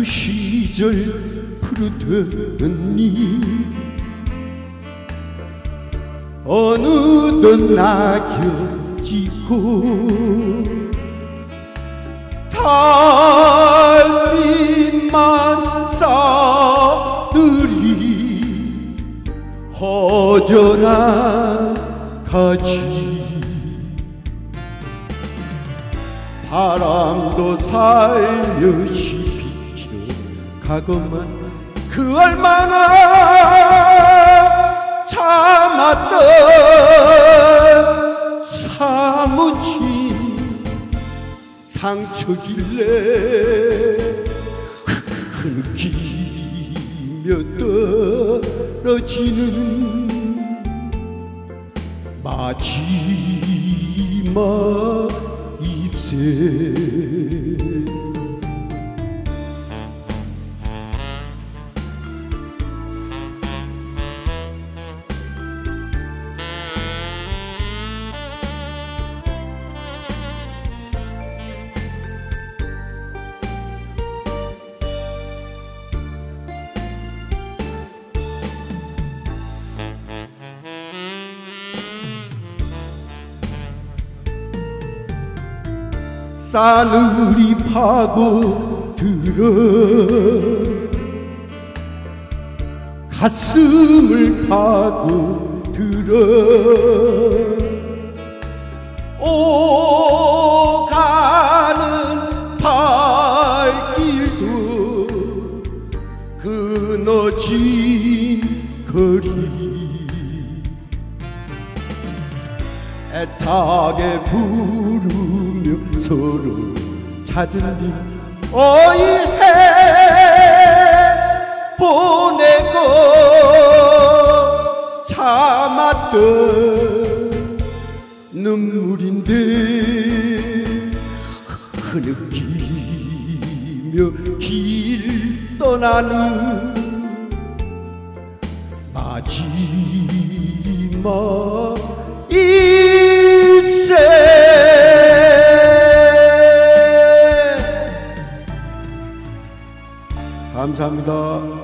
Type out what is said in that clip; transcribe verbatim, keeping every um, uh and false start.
그 시절 푸르더니 어느덧 낙엽 지고 달빛만 싸늘이 허전한 가지 바람도 살며시 비켜가고만 그 얼마나 참았던 사무친 상처길래 흐느끼며 떨어지는 마지막 잎새 싸늘이 파고들어 가슴을 파고들어 오가는 발길도 끊어진 거리 애타게 부르며 서로 찾은 님 어이해 보내고 참았던 눈물인데 흐느끼며 길 떠나는 마지막 잎새 감사합니다.